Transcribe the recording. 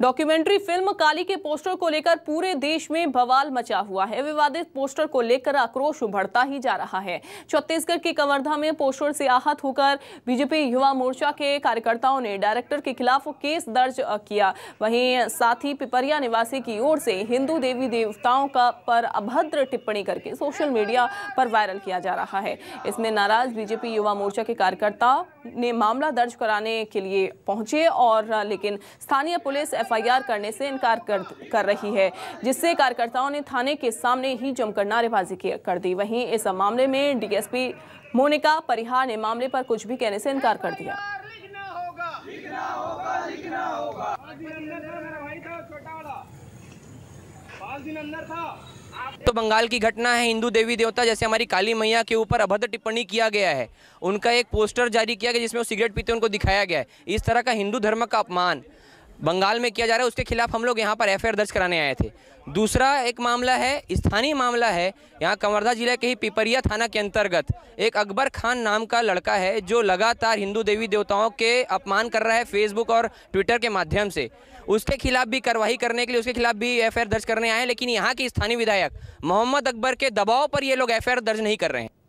Documentary film काली के poster को लेकर पूरे देश में बवाल मचा हुआ है। विवादित पोस्टर को लेकर आक्रोश उभरता ही जा रहा है। छत्तीसगढ़ के कवर्धा में पोस्टर से आहत होकर बीजेपी युवा मोर्चा के कार्यकर्ताओं ने डायरेक्टर के खिलाफ केस दर्ज किया। वहीं साथ ही पिपरिया निवासी की ओर से हिंदू देवी देवताओं पर अभद्र टिप्पणी करके सोशल मीडिया पर वायरल किया जा रहा है। इसमें नाराज बीजेपी युवा मोर्चा के कार्यकर्ता ने मामला दर्ज कराने के लिए पहुंचे लेकिन स्थानीय पुलिस एफआईआर करने से इनकार कर रही है, जिससे कार्यकर्ताओं ने थाने के सामने ही जमकर नारेबाजी कर दी। वहीं इस मामले में डीएसपी मोनिका परिहार ने मामले पर कुछ भी कहने से इनकार कर दिया। तो बंगाल की घटना है। हिंदू देवी देवता जैसे हमारी काली मैया के ऊपर अभद्र टिप्पणी किया गया है। उनका एक पोस्टर जारी किया गया जिसमें वो सिगरेट पीते उनको दिखाया गया है। इस तरह का हिंदू धर्म का अपमान बंगाल में किया जा रहा है, उसके खिलाफ हम लोग यहाँ पर एफआईआर दर्ज कराने आए थे। दूसरा एक मामला है, स्थानीय मामला है, यहाँ कवर्धा जिले के ही पिपरिया थाना के अंतर्गत एक अकबर खान नाम का लड़का है जो लगातार हिंदू देवी देवताओं के अपमान कर रहा है फेसबुक और ट्विटर के माध्यम से। उसके खिलाफ भी कार्रवाई करने के लिए उसके खिलाफ भी एफआईआर दर्ज करने आए हैं, लेकिन यहाँ के स्थानीय विधायक मोहम्मद अकबर के दबाव पर ये लोग एफआईआर दर्ज नहीं कर रहे हैं।